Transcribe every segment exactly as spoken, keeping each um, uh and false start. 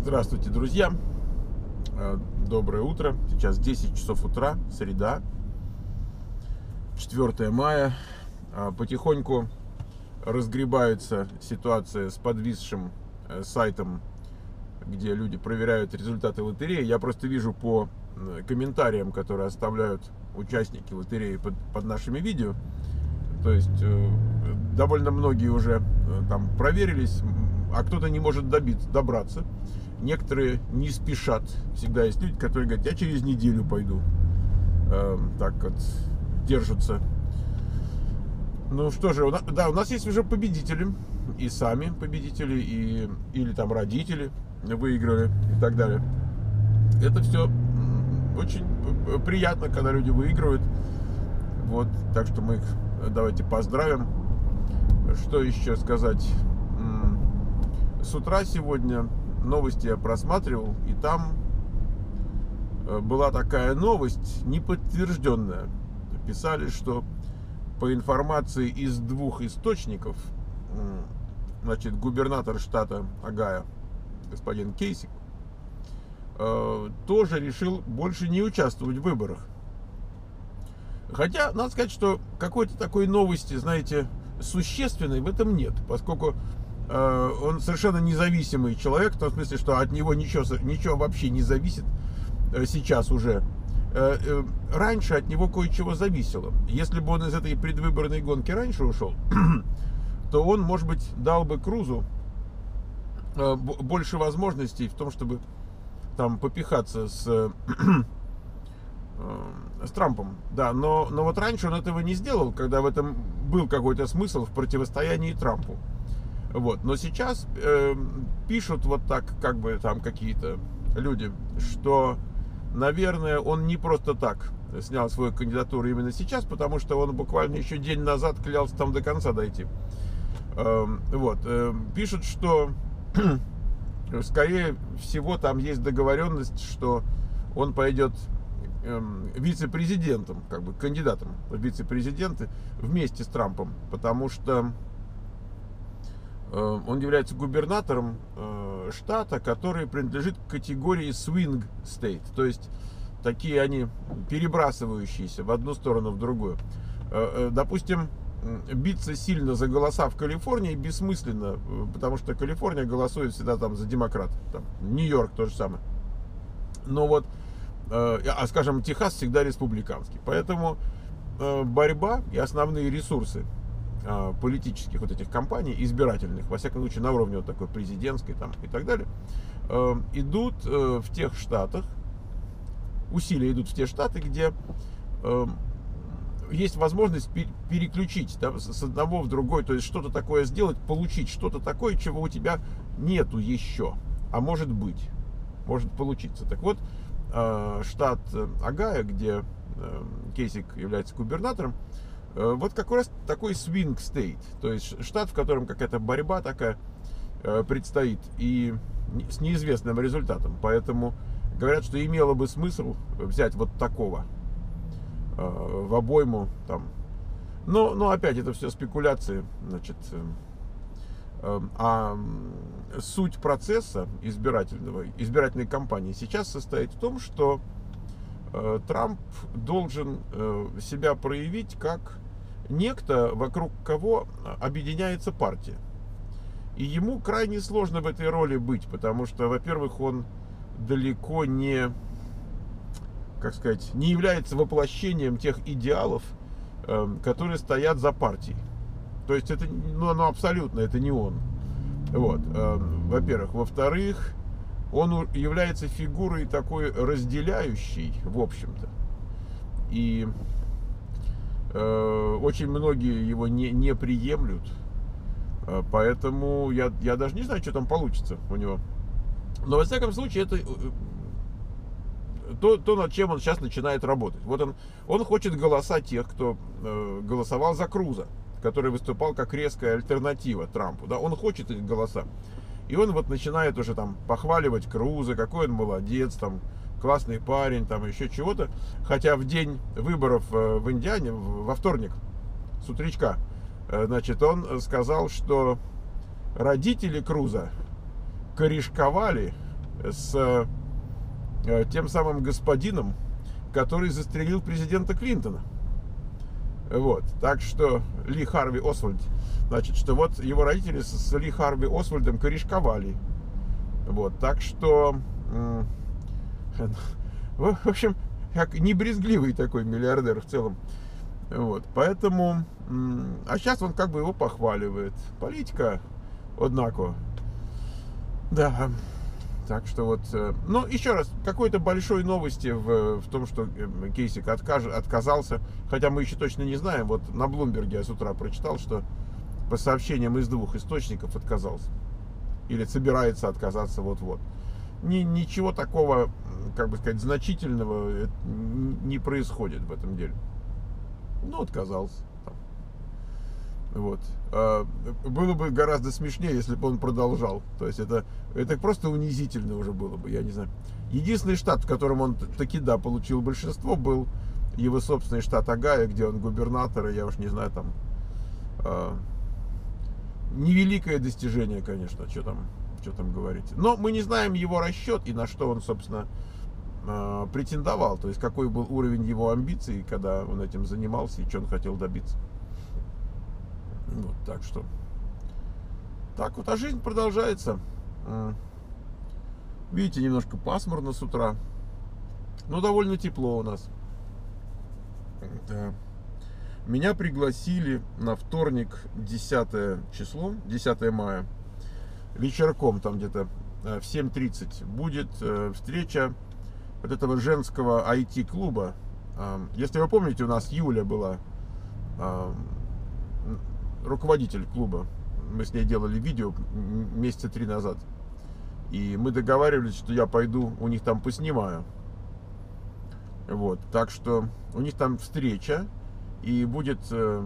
Здравствуйте, друзья! Доброе утро. Сейчас десять часов утра, среда, четвёртое мая. Потихоньку разгребается ситуация с подвисшим сайтом, где люди проверяют результаты лотереи. Я просто вижу по комментариям, которые оставляют участники лотереи под, под нашими видео. То есть довольно многие уже там проверились, а кто-то не может добиться, добраться. Некоторые не спешат. Всегда есть люди, которые говорят: я через неделю пойду. Э, так вот держатся. Ну что же, у нас, да, у нас есть уже победители. И сами победители, и, или там родители выиграли и так далее. Это все очень приятно, когда люди выигрывают. Вот, так что мы их давайте поздравим. Что еще сказать? С утра сегодня новости я просматривал, и там была такая новость, неподтвержденная. Писали, что по информации из двух источников, значит, губернатор штата Огайо, господин Кейсик, тоже решил больше не участвовать в выборах. Хотя, надо сказать, что какой-то такой новости, знаете, существенной в этом нет, поскольку он совершенно независимый человек, в том смысле, что от него ничего, ничего вообще не зависит сейчас уже. Раньше от него кое-чего зависело. Если бы он из этой предвыборной гонки раньше ушел, то он, может быть, дал бы Крузу больше возможностей в том, чтобы там попихаться с, с Трампом. Да, но, но вот раньше он этого не сделал, когда в этом был какой-то смысл в противостоянии Трампу. Вот. Но сейчас э, пишут вот так, как бы там какие-то люди, что, наверное, он не просто так снял свою кандидатуру именно сейчас, потому что он буквально еще день назад клялся там до конца дойти. Э, вот. Э, пишут, что, скорее всего, там есть договоренность, что он пойдет э, вице-президентом, как бы кандидатом в вице-президенты вместе с Трампом, потому что он является губернатором э, штата, который принадлежит к категории swing state, то есть такие они перебрасывающиеся в одну сторону, в другую. Э, э, допустим, биться сильно за голоса в Калифорнии бессмысленно, потому что Калифорния голосует всегда там за демократов, там, Нью-Йорк то же самое. Но вот, э, а скажем, Техас всегда республиканский, поэтому э, борьба и основные ресурсы политических вот этих кампаний, избирательных, во всяком случае на уровне вот такой президентской там и так далее, э, идут э, в тех штатах, усилия идут в те штаты, где э, есть возможность переключить да, с одного в другой, то есть что-то такое сделать, получить что-то такое, чего у тебя нету еще, а может быть, может получиться. Так вот, э, штат Огайо, где э, Кейсик является губернатором, вот как раз такой swing state, то есть штат, в котором какая-то борьба такая э, предстоит и с неизвестным результатом. Поэтому говорят, что имело бы смысл взять вот такого э, в обойму там. Но, но опять это все спекуляции, значит. Э, э, а суть процесса избирательного, избирательной кампании сейчас состоит в том, что э, Трамп должен э, себя проявить как некто, вокруг кого объединяется партия. И ему крайне сложно в этой роли быть, потому что, во-первых, он далеко не, как сказать, не является воплощением тех идеалов, которые стоят за партией. То есть это, ну, ну абсолютно, это не он. Вот, во-первых. Во-вторых, он является фигурой такой разделяющей, в общем-то. И очень многие его не, не приемлют, поэтому я, я даже не знаю, что там получится у него. Но во всяком случае это то, то, над чем он сейчас начинает работать. Вот он, он хочет голоса тех, кто э, голосовал за Круза, который выступал как резкая альтернатива Трампу. Да? Он хочет их голоса. И он вот начинает уже там похваливать Круза, какой он молодец, там, классный парень, там еще чего-то. Хотя в день выборов в Индиане, во вторник, с утречка, значит, он сказал, что родители Круза корешковали с э, тем самым господином, который застрелил президента Клинтона. Вот, так что Ли Харви Освальд, значит, что вот его родители с, с Ли Харви Освальдом корешковали. Вот, так что, э, в общем, как небрезгливый такой миллиардер в целом. Вот, поэтому, а сейчас он как бы его похваливает. Политика, однако, да. Так что вот, ну, еще раз, какой-то большой новости в, в том, что Кейсик откаж, отказался, хотя мы еще точно не знаем. Вот на Блумберге я с утра прочитал, что по сообщениям из двух источников отказался. Или собирается отказаться вот-вот. Ни, ничего такого, как бы сказать, значительного не происходит в этом деле. Ну, отказался. Вот. Было бы гораздо смешнее, если бы он продолжал. То есть это, это просто унизительно уже было бы, я не знаю. Единственный штат, в котором он таки да получил большинство, был его собственный штат Огайо, где он губернатор, и я уж не знаю, там э, невеликое достижение, конечно, что там, что там говорить. Но мы не знаем его расчет и на что он, собственно, э, претендовал. То есть какой был уровень его амбиций, когда он этим занимался и что он хотел добиться. Вот, так что так вот, а жизнь продолжается. Видите, немножко пасмурно с утра, но довольно тепло у нас. Да. Меня пригласили на вторник, десятое число, десятое мая, вечерком там где-то в семь тридцать будет встреча вот этого женского ай ти-клуба. Если вы помните, у нас Юля была руководитель клуба. Мы с ней делали видео месяца три назад. И мы договаривались, что я пойду у них там поснимаю. Вот. Так что у них там встреча. И будет э,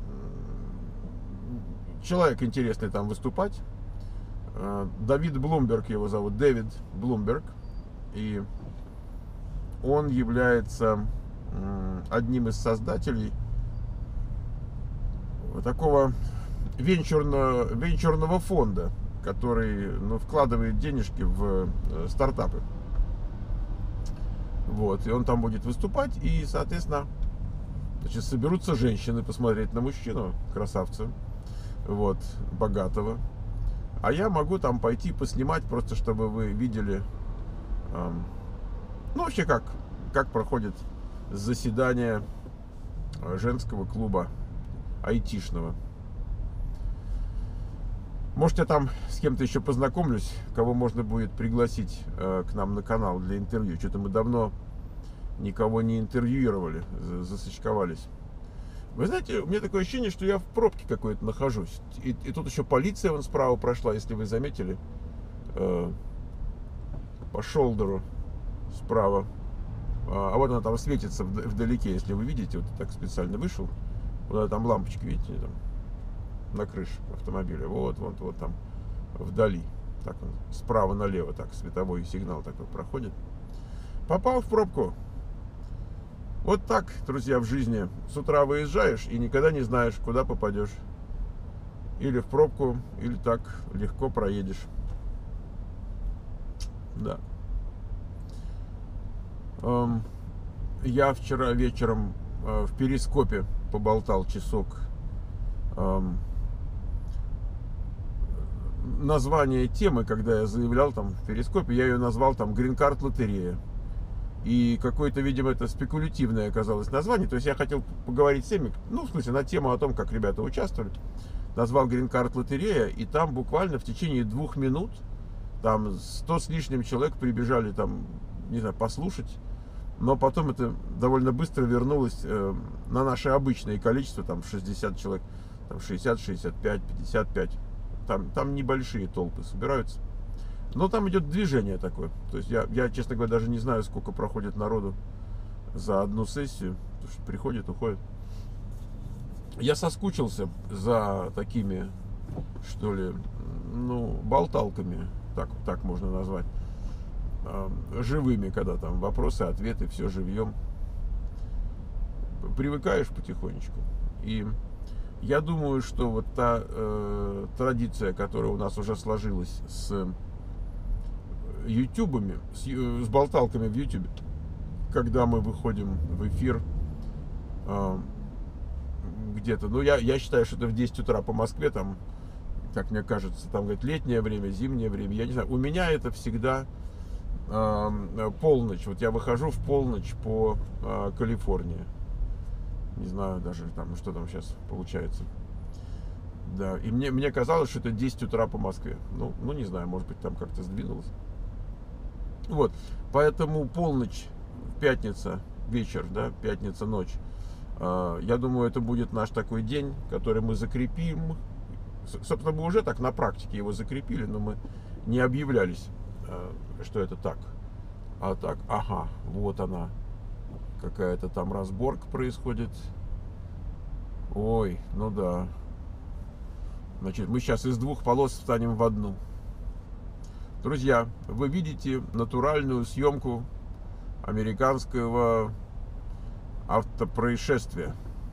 человек интересный там выступать. Э, Давид Блумберг его зовут. Дэвид Блумберг. И он является э, одним из создателей такого венчурного, венчурного фонда, который, ну, вкладывает денежки в стартапы. Вот, и он там будет выступать, и, соответственно, значит, соберутся женщины посмотреть на мужчину, красавца, вот, богатого. А я могу там пойти поснимать, просто чтобы вы видели, эм, ну, вообще, как, как проходит заседание женского клуба айтишного. Может, я там с кем-то еще познакомлюсь, кого можно будет пригласить э, к нам на канал для интервью. Что-то мы давно никого не интервьюировали, засочковались. Вы знаете, у меня такое ощущение, что я в пробке какой-то нахожусь. И, и тут еще полиция вон справа прошла, если вы заметили, э, по шолдеру справа. А, а вот она там светится вдалеке, если вы видите. Вот так специально вышел. Вот там лампочки, видите, там на крыше автомобиля. Вот, вот, вот там вдали. Так он справа налево, так световой сигнал такой проходит. Попал в пробку. Вот так, друзья, в жизни. С утра выезжаешь и никогда не знаешь, куда попадешь. Или в пробку, или так легко проедешь. Да. Я вчера вечером в Перископе поболтал часок. Название темы, когда я заявлял там в Перископе, я ее назвал там «Грин-карт лотерея». И какое-то, видимо, это спекулятивное оказалось название. То есть я хотел поговорить с теми, ну, в смысле, на тему о том, как ребята участвовали. Назвал «Грин-карт лотерея», и там буквально в течение двух минут там сто с лишним человек прибежали там, не знаю, послушать. Но потом это довольно быстро вернулось э, на наше обычное количество, там шестьдесят человек, там шестьдесят, шестьдесят пять, пятьдесят пять. Там, там небольшие толпы собираются. Но там идет движение такое. То есть я, я, честно говоря, даже не знаю, сколько проходит народу за одну сессию. Потому что приходит, уходит. Я соскучился за такими, что ли, ну, болталками, так, так можно назвать. Живыми, когда там вопросы, ответы, все живьем. Привыкаешь потихонечку. И я думаю, что вот та э, традиция, которая у нас уже сложилась с ютубами, с, с болталками в ютубе, когда мы выходим в эфир э, где-то, ну я, я считаю, что это в десять утра по Москве, там, как мне кажется, там говорит летнее время, зимнее время, я не знаю, у меня это всегда э, полночь, вот я выхожу в полночь по э, Калифорнии, не знаю даже там, что там сейчас получается. Да, и мне, мне казалось, что это десять утра по Москве. Ну, ну, не знаю, может быть, там как-то сдвинулось. Вот, поэтому полночь, пятница, вечер, да, пятница, ночь. Э, я думаю, это будет наш такой день, который мы закрепим. Собственно, мы уже так на практике его закрепили, но мы не объявлялись, э, что это так. А так, ага, вот она. Какая-то там разборка происходит. Ой, ну да. Значит, мы сейчас из двух полос встанем в одну. Друзья, вы видите натуральную съемку американского автопроисшествия.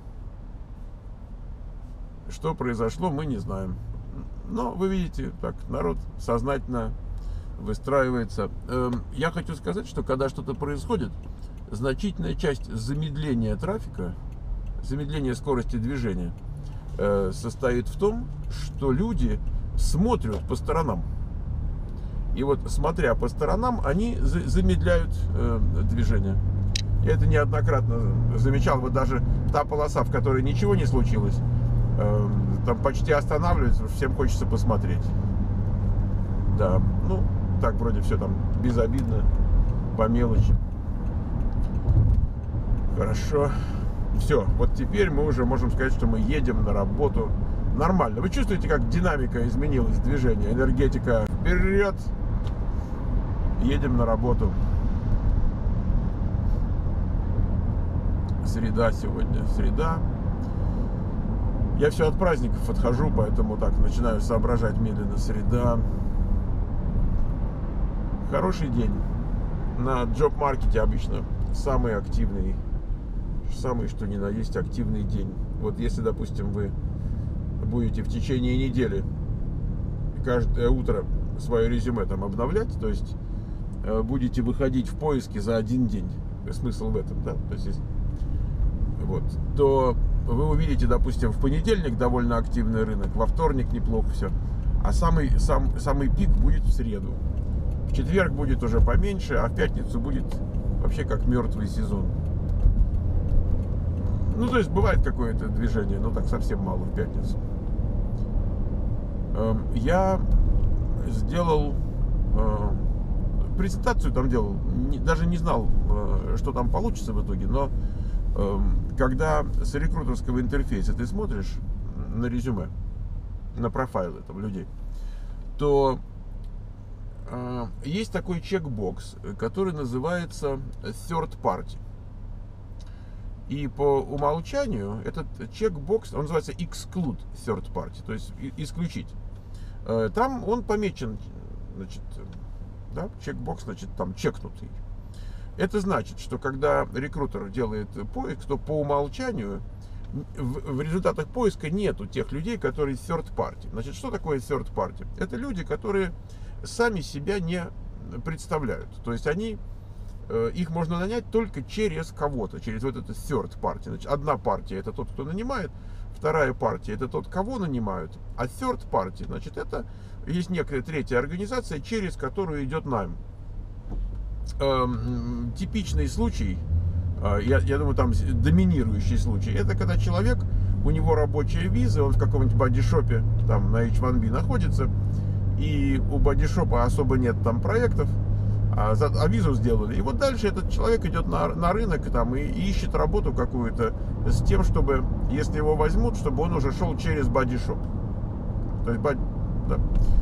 Что произошло, мы не знаем. Но вы видите, так народ сознательно выстраивается. Я хочу сказать, что когда что-то происходит, значительная часть замедления трафика, замедления скорости движения состоит в том, что люди смотрят по сторонам. И вот, смотря по сторонам, они замедляют э, движение. Я это неоднократно замечал. Вот даже та полоса, в которой ничего не случилось, э, там почти останавливается, всем хочется посмотреть. Да, ну, так вроде все там безобидно, по мелочи. Хорошо. Все, вот теперь мы уже можем сказать, что мы едем на работу нормально. Вы чувствуете, как динамика изменилась, движение, энергетика вперед. Едем на работу. Среда сегодня, среда. Я все от праздников отхожу, поэтому так начинаю соображать медленно. Среда. Хороший день. На джоб-маркете обычно самый активный, самый что ни на есть активный день. Вот если, допустим, вы будете в течение недели каждое утро свое резюме там обновлять, то есть будете выходить в поиски за один день, смысл в этом, да, то есть вот, то вы увидите, допустим, в понедельник довольно активный рынок, во вторник неплохо все, а самый, сам, самый пик будет в среду, в четверг будет уже поменьше, а в пятницу будет вообще как мертвый сезон. Ну, то есть бывает какое-то движение, но так совсем мало в пятницу. Я сделал презентацию, там делал, даже не знал, что там получится в итоге, но когда с рекрутерского интерфейса ты смотришь на резюме, на профайлы там людей, то есть такой чекбокс, который называется third party. И по умолчанию этот чекбокс, он называется exclude third party, то есть исключить. Там он помечен, значит, да, чекбокс, значит, там чекнутый. Это значит, что когда рекрутер делает поиск, то по умолчанию в, в результатах поиска нету тех людей, которые third party. Значит, что такое third party? Это люди, которые сами себя не представляют. То есть они, их можно нанять только через кого-то, через вот это third party. Значит, одна партия — это тот, кто нанимает, вторая партия — это тот, кого нанимают, а third party, значит, это есть некая третья организация, через которую идет найм. Эм, типичный случай, э, я, я думаю, там доминирующий случай, это когда человек, у него рабочая виза, он в каком-нибудь бодишопе, там на эйч один би находится, и у бодишопа особо нет там проектов, а, за, а визу сделали. И вот дальше этот человек идет на, на рынок там, и, и ищет работу какую-то с тем, чтобы, если его возьмут, чтобы он уже шел через бодишоп. То есть, боди, да.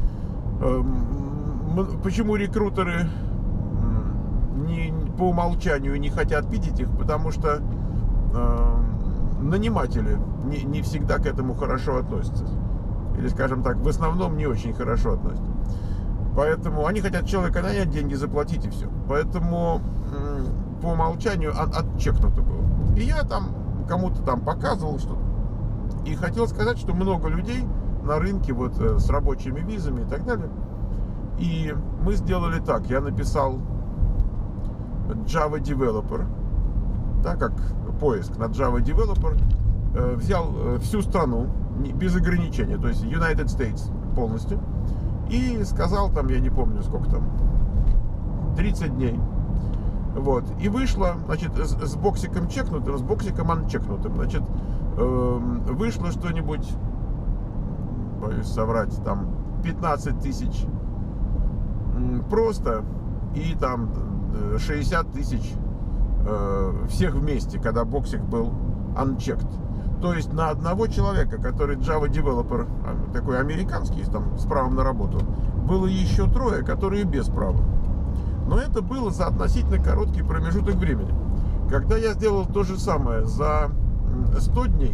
эм, почему рекрутеры не, по умолчанию не хотят видеть их? Потому что эм, наниматели не, не всегда к этому хорошо относятся. Или, скажем так, в основном не очень хорошо относятся. Поэтому они хотят человека нанять, деньги заплатить и все. Поэтому по умолчанию от, отчекнуто было. И я там кому-то там показывал что-то. И хотел сказать, что много людей на рынке вот с рабочими визами и так далее И мы сделали так. Я написал Java Developer, да, как поиск на Java Developer, э, взял э, всю страну без ограничения, то есть United States полностью, и сказал там, я не помню сколько там, тридцать дней. Вот. И вышло, значит, с, с боксиком чекнутым, с боксиком анчекнутым. Значит, э, вышло что-нибудь, боюсь соврать, там пятнадцать тысяч просто, и там шестьдесят тысяч э, всех вместе, когда боксик был unchecked. То есть на одного человека, который Java Developer, такой американский, там, с правом на работу, было еще трое, которые без права. Но это было за относительно короткий промежуток времени. Когда я сделал то же самое за сто дней,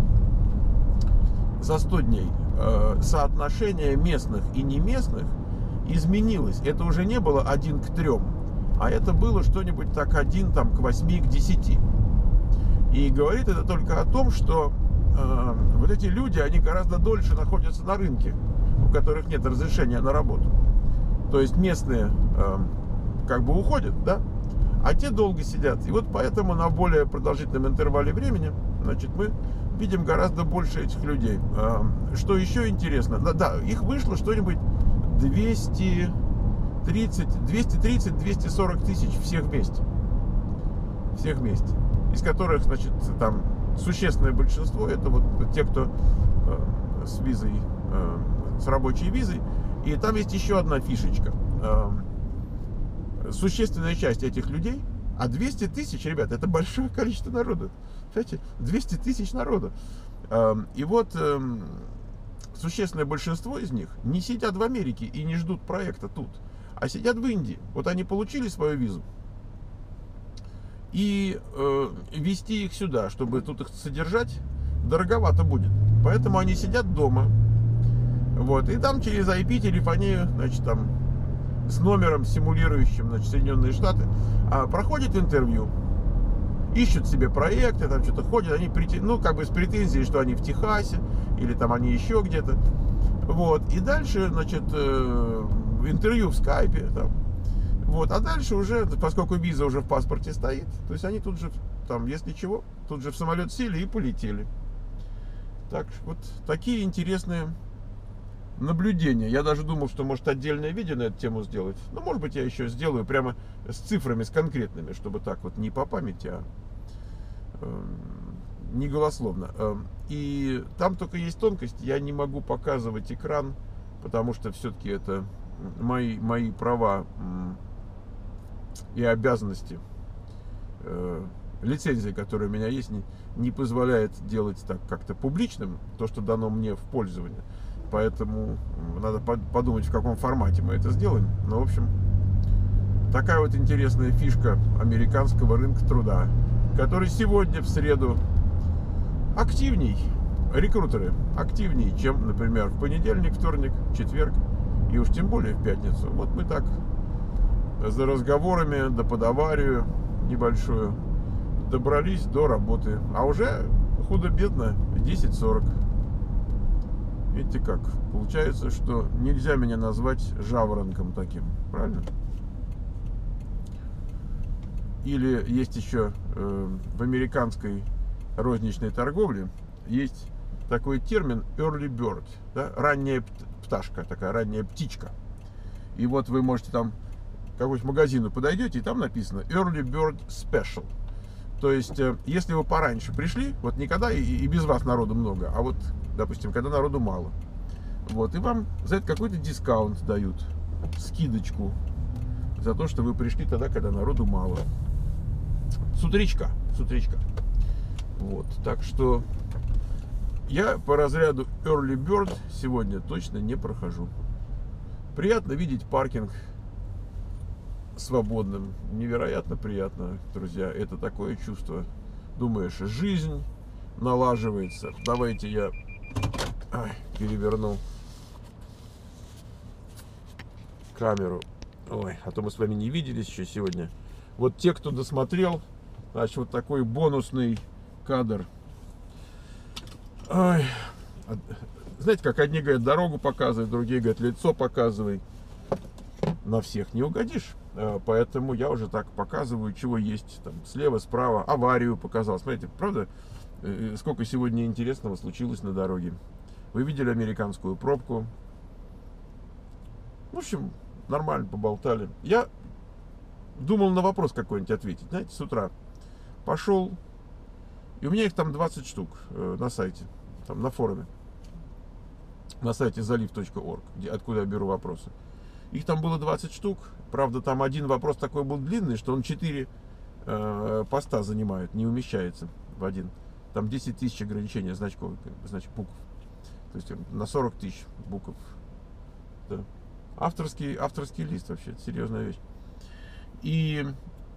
за сто дней э, соотношение местных и неместных изменилось. Это уже не было один к трем, а это было что-нибудь так один там, к восьми, к десяти. И говорит это только о том, что э, вот эти люди, они гораздо дольше находятся на рынке, у которых нет разрешения на работу. То есть местные э, как бы уходят, да, а те долго сидят. И вот поэтому на более продолжительном интервале времени, значит, мы видим гораздо больше этих людей. Э, что еще интересно, да, да, их вышло что-нибудь двести тридцать, двести тридцать, двести сорок тысяч всех вместе. Всех вместе. Из которых, значит, там существенное большинство это вот те, кто э, с визой, э, с рабочей визой. И там есть еще одна фишечка. Э, существенная часть этих людей, а двести тысяч, ребят, это большое количество народу. Знаете, двести тысяч народу. Э, и вот э, существенное большинство из них не сидят в Америке и не ждут проекта тут, а сидят в Индии. Вот они получили свою визу. И э, везти их сюда, чтобы тут их содержать, дороговато будет. Поэтому они сидят дома. Вот, и там через ай пи-телефонию, значит, там, с номером, симулирующим, значит, Соединенные Штаты, а, проходит интервью. Ищут себе проекты, там что-то ходят, они, ну, как бы с претензией, что они в Техасе, или там они еще где-то. Вот, и дальше, значит, э, интервью в скайпе, там. Вот, а дальше уже, поскольку виза уже в паспорте стоит, то есть они тут же, там, если чего, тут же в самолет сели и полетели. Так, вот такие интересные наблюдения. Я даже думал, что может отдельное видео на эту тему сделать. Но, может быть, я еще сделаю прямо с цифрами, с конкретными, чтобы так вот не по памяти, а э, не голословно. Э, и там только есть тонкость, я не могу показывать экран, потому что все-таки это мои, мои права и обязанности, э, лицензия, которая у меня есть, не, не позволяет делать так как-то публичным то, что дано мне в пользование. Поэтому надо подумать, в каком формате мы это сделаем. Но, в общем, такая вот интересная фишка американского рынка труда, который сегодня, в среду, активней, рекрутеры активнее, чем, например, в понедельник, вторник, четверг и уж тем более в пятницу. Вот мы так за разговорами, да подоварию небольшую добрались до работы. А уже худо-бедно десять сорок. Видите как? Получается, что нельзя меня назвать жаворонком таким. Правильно? Или есть еще э, в американской розничной торговле есть такой термин early bird. Да? Ранняя пташка, такая ранняя птичка. И вот вы можете там к какому-нибудь магазину подойдете, и там написано early bird special. То есть, э, если вы пораньше пришли, вот никогда и, и без вас народу много, а вот, допустим, когда народу мало, вот, и вам за это какой-то дискаунт дают, скидочку, за то, что вы пришли тогда, когда народу мало. С утречка, с утречка. Вот, так что я по разряду early bird сегодня точно не прохожу. Приятно видеть паркинг свободным, невероятно приятно, друзья. Это такое чувство, думаешь, жизнь налаживается. Давайте я ай, переверну камеру. Ой, а то мы с вами не виделись еще сегодня. Вот те, кто досмотрел, значит, вот такой бонусный кадр. Ой. Знаете, как одни говорят, дорогу показывай, другие говорят, лицо показывай. на всех не угодишь. Поэтому я уже так показываю, чего есть. Там, слева, справа, аварию показал. Смотрите, правда, сколько сегодня интересного случилось на дороге. Вы видели американскую пробку. В общем, нормально поболтали. Я думал на вопрос какой-нибудь ответить. Знаете, с утра пошел, и у меня их там двадцать штук на сайте, там на форуме. На сайте залив точка орг, откуда я беру вопросы. Их там было двадцать штук. Правда, там один вопрос такой был длинный, что он четыре э, поста занимает, не умещается в один. Там десять тысяч ограничения значков, значит, букв. То есть на сорок тысяч букв. Да. Авторский, авторский лист вообще, это серьезная вещь. И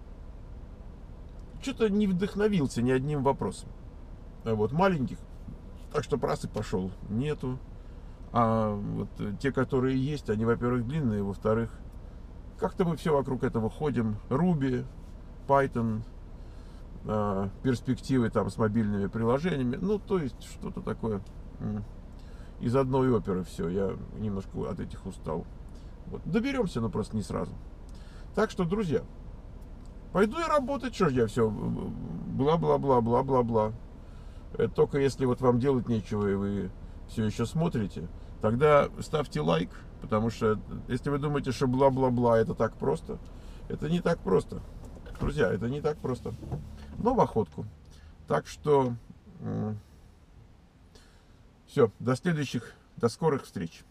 что-то не вдохновился ни одним вопросом. Вот маленьких, так что раз и пошел, нету. А вот те, которые есть, они, во-первых, длинные, во-вторых, как-то мы все вокруг этого ходим. Ruby, Python, э, перспективы там с мобильными приложениями. Ну, то есть, что-то такое из одной оперы все. Я немножко от этих устал. Вот. Доберемся, но просто не сразу. Так что, друзья, пойду я работать, что ж я все бла-бла-бла-бла-бла-бла. Только если вот вам делать нечего, и вы все еще смотрите, тогда ставьте лайк, потому что если вы думаете, что бла-бла-бла это так просто, это не так просто. Друзья, это не так просто. Но в охотку. Так что все, до следующих, до скорых встреч.